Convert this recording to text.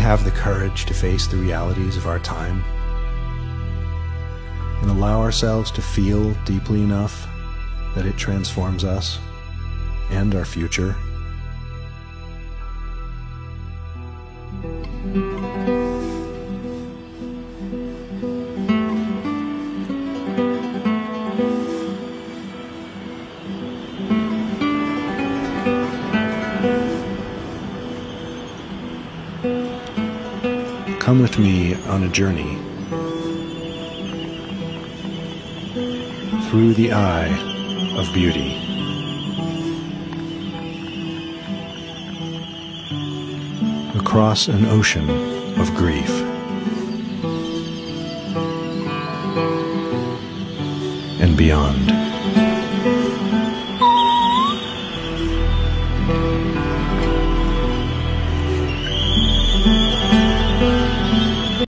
have the courage to face the realities of our time and allow ourselves to feel deeply enough that it transforms us and our future. Come with me on a journey through the eye of beauty. Across an ocean of grief. And beyond.